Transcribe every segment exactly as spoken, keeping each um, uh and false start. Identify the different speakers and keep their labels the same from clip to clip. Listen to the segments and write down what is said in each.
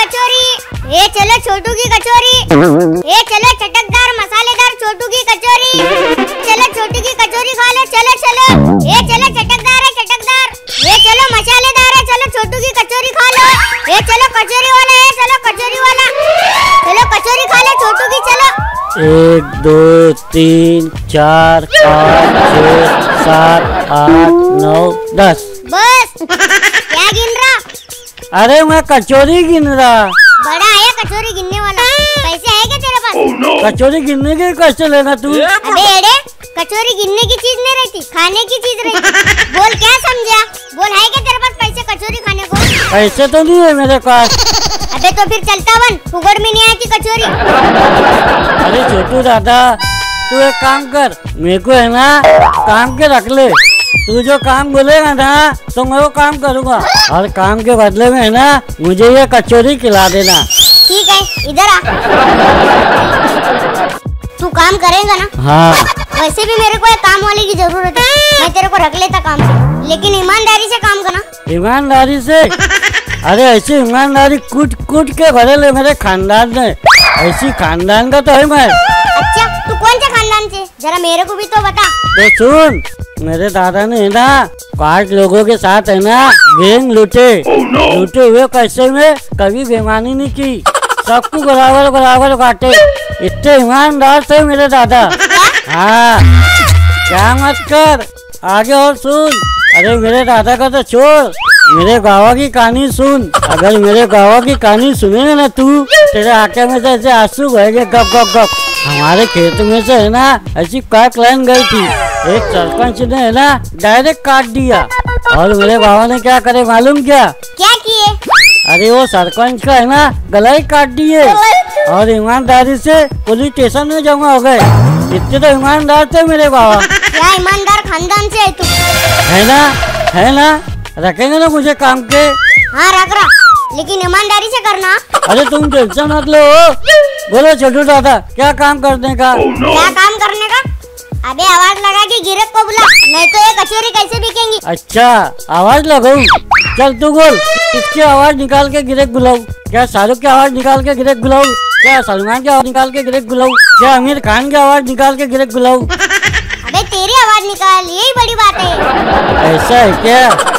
Speaker 1: कचौरी, ये चलो छोटू की कचौरी, ये चलो चटकदार मसालेदार छोटू की कचौरी, चलो छोटू की कचौरी खा लो, चलो चलो, ये चलो चटकदार है चटकदार, ये चलो मसालेदार है, चलो छोटू की कचौरी खा लो, ये चलो कचौरी वाला है, चलो कचौरी वाला, चलो कचौरी खा लो छोटू की, चलो।
Speaker 2: एक दो तीन चार पाँच छः सात आठ नौ दस।
Speaker 1: बस क्या गिन रहा?
Speaker 2: अरे मैं कचौरी गिन रहा।
Speaker 1: बड़ा है कचौरी गिनने वाला, पैसे है क्या तेरे पास?
Speaker 2: oh, no. कचौरी गिनने के कैसे लेगा तू?
Speaker 1: अबे एड़े, कचौरी गिनने की चीज नहीं रहती, खाने की चीज रहती। बोल क्या समझा? बोल है क्या तेरे पास पैसे कचौरी खाने को?
Speaker 2: पैसे तो नहीं है मेरे पास।
Speaker 1: अबे तो फिर चलता बन, फुगड़ में नहीं आती कचौरी।
Speaker 2: अरे छोटू दादा, तू एक काम कर, मेरे को है ना काम के रख ले। तू जो काम बोलेगा ना तो मैं वो काम करूँगा, और काम के बदले में है ना मुझे ये कचौरी खिला देना।
Speaker 1: ठीक है, इधर आ। तू काम करेगा ना?
Speaker 2: हाँ।
Speaker 1: वैसे भी मेरे को एक काम वाले की जरूरत है, मैं तेरे को रख लेता काम से, लेकिन ईमानदारी से काम करना।
Speaker 2: ईमानदारी से? अरे ऐसी ईमानदारी कूट कूट के भरे ले मेरे खानदान ने, ऐसी खानदान का तो है मैं।
Speaker 1: अच्छा, तू कौन से खानदान से? जरा मेरे को भी तो बता।
Speaker 2: तो सुन, मेरे दादा ने है ना पांच लोगों के साथ है ना गैंग लूटे। oh, no. लूटे हुए पैसे में कभी बेईमानी नहीं की, सबको बराबर बराबर बांटे। इतने ईमानदार थे मेरे दादा। हाँ, क्या मत कर, आगे और सुन। अरे मेरे दादा का तो छोड़, मेरे गाँव की कहानी सुन। अगर मेरे गाँव की कहानी सुनेगा ना तू, तेरे आंखें में से ऐसे आंसू बहेंगे गप गप गप। हमारे खेत में से है ना ऐसी काट लाइन गई थी, एक सरपंच ने है ना डायरेक्ट काट दिया, और मेरे बाबा ने क्या करे मालूम क्या?
Speaker 1: क्या किए?
Speaker 2: अरे वो सरपंच का है ना गला ही काट दिए, और ईमानदारी से पुलिस स्टेशन में जमा हो गए। इतने तो ईमानदार थे मेरे बाबा।
Speaker 1: क्या ईमानदार खानदान से है तू?
Speaker 2: है ना, है ना, रखेंगे ना मुझे काम के।
Speaker 1: हाँ रख रहा, लेकिन ईमानदारी से करना।
Speaker 2: अरे तुम टेंशन मत लो, बोलो छोटू दादा क्या काम करने का? oh, no.
Speaker 1: क्या काम करने का? अबे आवाज लगा के गिरक को बुला, नहीं तो ये कचौरी कैसे बिकेंगी?
Speaker 2: अच्छा आवाज लगाऊं? चल तू बोल, किसकी आवाज निकाल के गिरक बुलाऊं? क्या शाहरुख की आवाज निकाल के गिरक बुलाऊं? क्या सलमान की आवाज निकाल के गिरक बुलाऊं? क्या आमिर खान की आवाज निकाल के गिरक बुलाऊं?
Speaker 1: अबे तेरी आवाज निकाल, यही बड़ी बात है।
Speaker 2: ऐसा है क्या?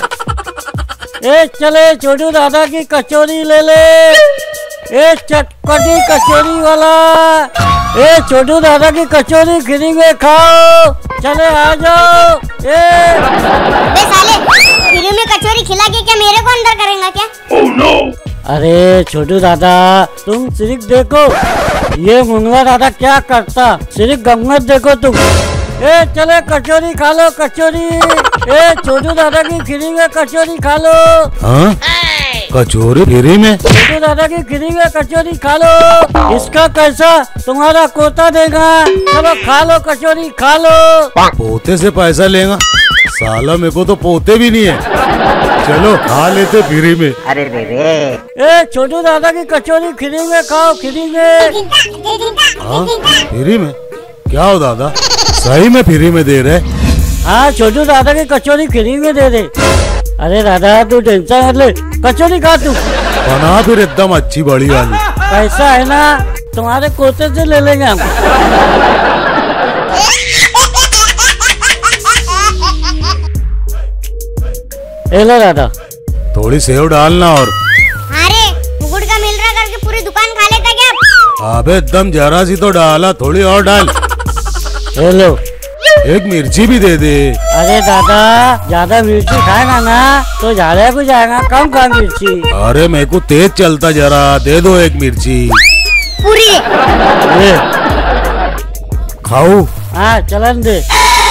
Speaker 2: ए चले छोटू दादा की कचौरी ले ले, ए चटपटी कचौरी वाला, ए छोटू दादा की कचौरी फ्री में खाओ, चले आ जाओ। ए
Speaker 1: बे साले, फ्री में कचौरी खिला के क्या मेरे को अंदर करेंगे क्या?
Speaker 2: oh, no. अरे छोटू दादा तुम सिर्फ देखो ये मुनवा दादा क्या करता, सिर्फ गम्मत देखो तुम। ए चले कचौरी खा लो कचौरी, ए छोटू दादा की फ्री में कचौरी खा लो। हाँ? कचौरी फ्री में? छोटू दादा की फ्री में कचौरी खा लो, इसका कैसा तुम्हारा कोता देगा। चलो खा लो कचौरी खा लो।
Speaker 3: पोते से पैसा लेगा साला, मेरे को तो पोते भी नहीं है। चलो खा लेते फ्री में।
Speaker 2: अरे रे रे, ए छोटू दादा की कचौरी फ्री में खाओ, फ्री में।
Speaker 3: हाँ फ्री में? क्या हो दादा, सही में फ्री में दे रहे?
Speaker 2: हाँ छोटू दादा की कचौरी फ्री में दे दे। अरे दादा तू टेंशन मत ले, कचौरी खा तू।
Speaker 3: बना फिर एकदम अच्छी बड़ी वाली।
Speaker 2: पैसा है ना तुम्हारे कोते से ले लेंगे हम। ए लो दादा,
Speaker 3: थोड़ी सेव डालना। और
Speaker 1: अरे मुकुट का मिल रहा करके पूरी दुकान खा लेता क्या?
Speaker 3: अबे एकदम जरा सी तो डाला, थोड़ी और डाल।
Speaker 2: ए लो,
Speaker 3: एक मिर्ची भी दे दे।
Speaker 2: अरे दादा ज्यादा मिर्ची खाएगा ना तो ज्यादा कुछ आएगा, कम कम मिर्ची।
Speaker 3: अरे मेरे को तेज चलता, जरा दे दो एक मिर्ची
Speaker 1: पूरी
Speaker 2: दे।
Speaker 3: खाओ।
Speaker 2: हाँ चलन दे।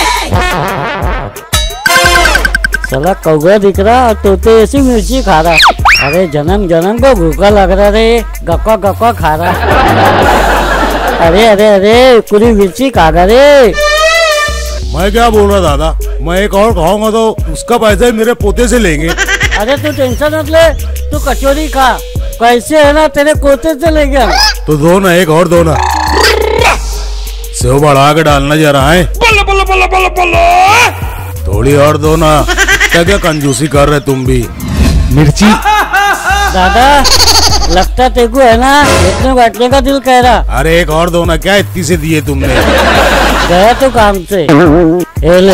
Speaker 2: साला कौवा दिख रहा और तोते ऐसी मिर्ची खा रहा। अरे जन्म जन्म को भूखा लग रहा रे, गप्पा गप्पा खा रहा। अरे अरे अरे पूरी मिर्ची खा गया रे।
Speaker 3: मैं क्या बोल रहा दादा, मैं एक और खाऊंगा तो उसका पैसा ही मेरे पोते से लेंगे।
Speaker 2: अरे तू टेंशन मत ले, तू कचौरी खा, कैसे है ना तेरे पोते से लेंगे हम।
Speaker 3: तो दो ना, एक और दो ना, सेव बढ़ा के डालना जरा है।
Speaker 4: बल्ला बल्ला बल्ला बल्ला बल्ला।
Speaker 3: थोड़ी और दो ना, क्या क्या कंजूसी कर रहे तुम भी।
Speaker 4: मिर्ची
Speaker 2: दादा लगता तेको है ना इतने बांटने का दिल कह रहा।
Speaker 3: अरे एक और दो ना, क्या इतनी से दिए तुमने?
Speaker 2: गया तो काम से। ये ले।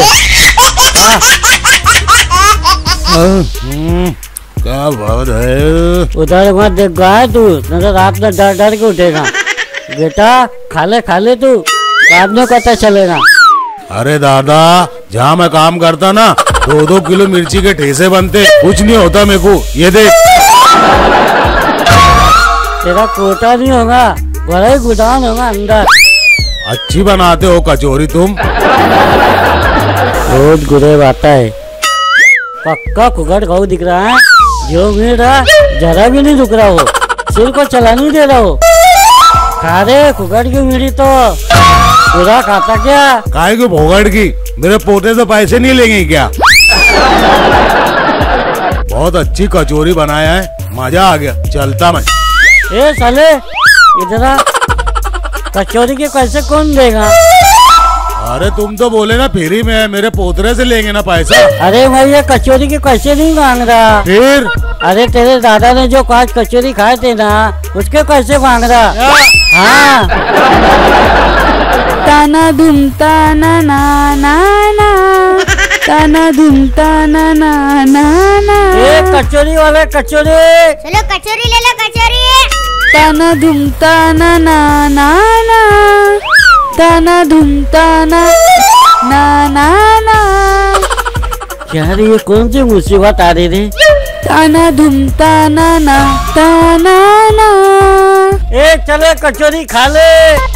Speaker 3: हम्म, क्या बात है।
Speaker 2: उधर मत देख गया तू, नहीं तो रात में डर डर के उठेगा। बेटा खा ले खा ले तू, बाद में पता चलेगा।
Speaker 3: अरे दादा, जहाँ मैं काम करता ना दो दो किलो मिर्ची के ठेसे बनते, कुछ नहीं होता मेरे को। ये देख।
Speaker 2: तेरा कोटा नहीं होगा, बड़ा ही गुदान होगा अंदर।
Speaker 3: अच्छी बनाते हो कचौरी तुम।
Speaker 2: रोज गुरेब आता है। पक्का कुकड़ गऊ दिख रहा है, जो मिल रहा जरा भी नहीं रुक रहा हो, सिर को चला नहीं दे रहा हो। खा रे कुकड़ की मिली तो पूरा खाता क्या?
Speaker 3: काहे को भोगड़ की, मेरे पोते से पैसे नहीं लेंगे क्या? बहुत अच्छी कचौरी बनाया है, मजा आ गया। चलता मैं।
Speaker 2: ए साले इधर आ, कचौरी के पैसे कौन देगा?
Speaker 3: अरे तुम तो बोले ना फ्री में है, मेरे पोतरे से लेंगे ना पैसा।
Speaker 2: अरे भाई ये कचौरी के पैसे नहीं मांग रहा।
Speaker 3: फिर?
Speaker 2: अरे तेरे दादा ने जो पांच कचौरी खाए थे ना, उसके पैसे मांग रहा। हाँ।
Speaker 5: ताना धुम ताना ना ना ना, ताना धुम ताना ना ना ना।
Speaker 2: ए कचौरी वाले कचौरी।
Speaker 1: चलो कचौरी ले लो कचौरी।
Speaker 5: ताना धुम ताना ना ना ना, ताना धुम ताना ना ना ना।
Speaker 2: यार ये कौन सी मुसीबत आ रही थी?
Speaker 5: ताना धुम ताना ना ताना ना।
Speaker 2: ए चले कचौरी खा ले।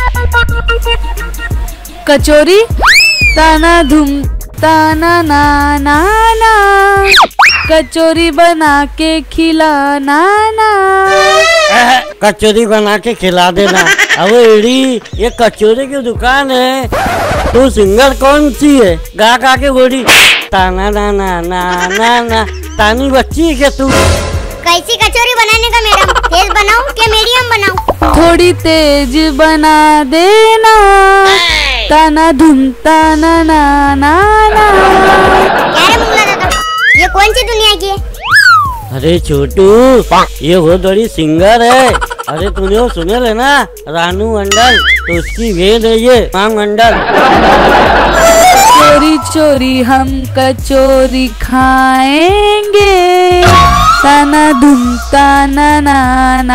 Speaker 5: कचौरी ताना धुम ताना ना ना ना, कचौरी बना के खिलाना ना।
Speaker 2: कचौरी बना के खिला देना। अब एड़ी ये कचौरी की दुकान है, तू सिंगर कौन सी है? गा गा के बोली ताना ना ना ना ना ना। तानी बच्ची है क्या तू?
Speaker 1: कैसी कचौरी बनाने का मैडम? तेज बनाऊं क्या मीडियम बनाऊं?
Speaker 5: थोड़ी तेज बना देना। ताना धुम ताना ना ना ना।
Speaker 1: क्या रे मुन्ना दादा, ये कौन सी दुनिया की है?
Speaker 2: अरे छोटू, ये बहुत बड़ी सिंगर है। अरे तूने वो सुने लेना रानू मंडल, तो उसकी भेद है ये मांग मंडल।
Speaker 5: चोरी चोरी हम कचौरी खाएंगे, ताना धुम ताना ना ना,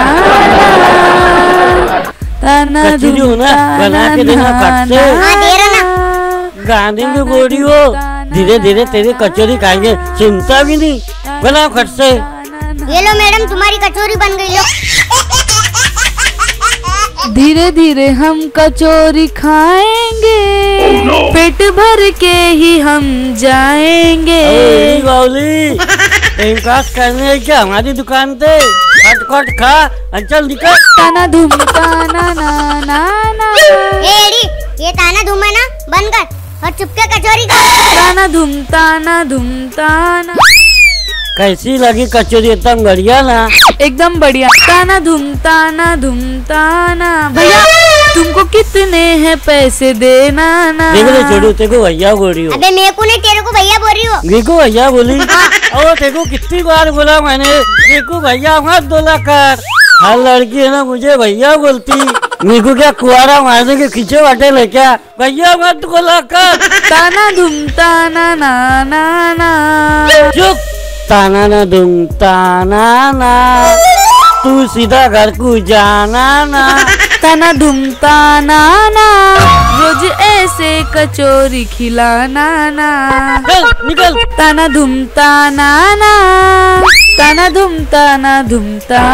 Speaker 5: ताना
Speaker 2: कचौरी हो
Speaker 5: धुम
Speaker 2: ना, बना के देना फट से।
Speaker 1: हाँ दे रहा ना।
Speaker 2: गाने की गोड़ी हो, धीरे धीरे तेरी कचौरी खाएंगे, चिंता भी नहीं, बना फट से।
Speaker 1: ये लो मैडम तुम्हारी कचौरी बन गई। लो
Speaker 5: धीरे धीरे हम कचौरी खाएंगे, पेट भर के ही हम जाएंगे।
Speaker 2: अरे बावली, टाइम पास करने क्या हमारी दुकान पे? खट खट खा, अंचल निकल।
Speaker 5: ताना धुम ताना ना ना ना।
Speaker 1: ए एडी, ये ताना धूम है ना, बंद कर और चुपके कचौरी खा।
Speaker 5: ताना धुम ताना धुम ताना।
Speaker 2: कैसी लगी कचौरी? एकदम बढ़िया ना?
Speaker 5: एकदम बढ़िया। ताना धुम ताना धुम ताना। भैया तुमको कितने हैं पैसे देना ना।
Speaker 2: देख ले छोड़ू, तेको भैया बोल रही हो।
Speaker 1: अबे मेरे को नहीं, तेरे को भैया बोल रही हो।
Speaker 2: देखो भैया बोली। और तेको कितनी बार बोला मैंने, देखो भैया मत बोला कर। हर लड़की है ना मुझे भैया बोलती, मेरे को क्या कुआरा मारने के खींचे बाटे ले क्या? भैया मत बोला कर।
Speaker 5: ताना धुम ताना ना ना ना।
Speaker 2: चुप। ताना ना दुम ताना ना, तू सीधा घर को जाना ना।
Speaker 5: ताना धुम ताना ना, रोज ऐसे कचौरी खिलाना ना।
Speaker 2: चल निकल।
Speaker 5: ताना धुम ताना ना, ताना धुम ताना धुम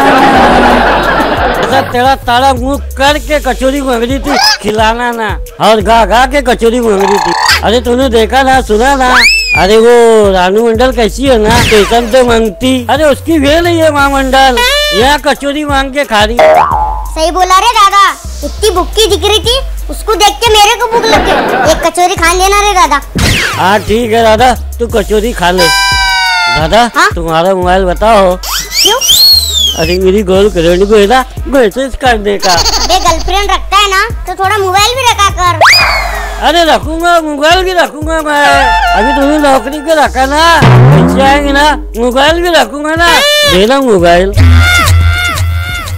Speaker 5: ताना।
Speaker 2: ऐसा तेरा ताड़ा मुंह करके कचौरी मांग रही थी, खिलाना ना, और गा गा के कचौरी मांग रही थी। अरे तूने देखा ना, सुना ना? अरे वो रानू मंडल कैसी है ना, स्टेशन पे मांगती। अरे उसकी वेल है ये माँ मंडल, यहाँ कचौरी मांग के खा रही।
Speaker 1: सही बोला रे दादा, इतनी भूखी दिख रही थी, उसको देख के मेरे को भूख लग गई। एक कचौरी खा लेना रे दादा।
Speaker 2: हाँ ठीक है दादा, तू कचौरी खा ले। दादा
Speaker 1: हाँ?
Speaker 2: तुम्हारा मोबाइल बताओ।
Speaker 1: क्यों?
Speaker 2: अरे मेरी गर्लफ्रेंड को है ना मैसेज करने का।
Speaker 1: अबे गर्लफ्रेंड रखता है ना, तो थोड़ा मोबाइल भी रखा कर।
Speaker 2: अरे रखूंगा, मोबाइल भी रखूंगा मैं। अभी तुम्हें नौकरी पे रखा ना, पैसे आएंगे ना, मोबाइल भी रखूंगा ना। देना मोबाइल।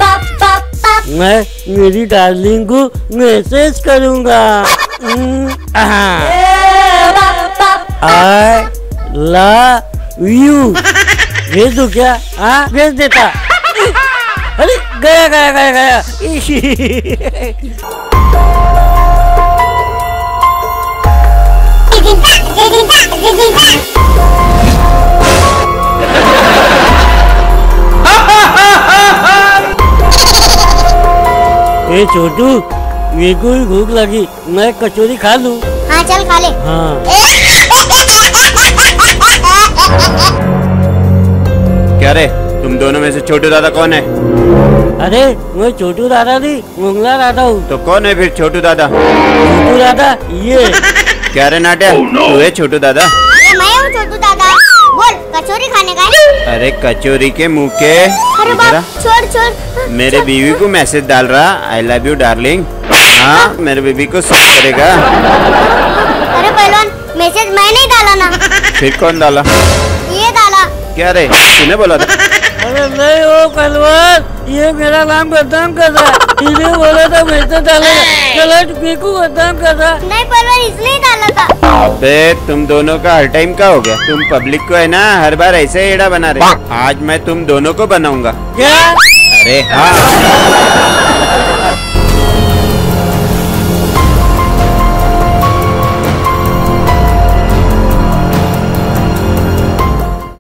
Speaker 2: मैं मेरी डार्लिंग को मैसेज करूंगा। आई लव यू भेज दो क्या? हाँ भेज देता। अरे गया गया गया गया। ए छोटू, मेरे को भी भूख लगी, मैं कचौरी खा लूं?
Speaker 1: हाँ चल खा ले।
Speaker 2: हाँ।
Speaker 6: क्या रे, तुम दोनों में से छोटू दादा कौन है?
Speaker 2: अरे मैं छोटू दादा नहीं, मंगला दादा हूँ।
Speaker 6: तो कौन है फिर छोटू दादा?
Speaker 2: छोटू दादा ये।
Speaker 6: क्या रे नाट्या, तू है छोटू दादा?
Speaker 1: ये मैं हूँ छोटू दादा। बोल कचौरी खाने का है?
Speaker 6: अरे कचौरी के मुंह के।
Speaker 1: अरे बाप, छोड़ छोड़।
Speaker 6: मेरे बीवी को मैसेज डाल रहा, आई लव यू डार्लिंग। हाँ मेरे बीवी को सूट करेगा।
Speaker 1: अरे पहलवान, मैसेज मैं नहीं डाला ना।
Speaker 6: फिर कौन डाला?
Speaker 1: ये डाला।
Speaker 6: क्या रे, तूने बोला था?
Speaker 2: अरे नहीं हो पहलवान, ये मेरा नाम बदनाम कर रहा है। इन्हें बोला था मैसेज डालेगा, चलो मेरे को बदनाम कर रहा।
Speaker 1: नहीं पहलवान, इसने ही डाला था।
Speaker 6: अबे तुम दोनों का हर टाइम का हो गया। तुम पब्लिक को है ना हर बार ऐसे एड़ा बना रहे। आज मैं तुम दोनों को बनाऊंगा।
Speaker 2: क्या?
Speaker 6: अरे हाँ।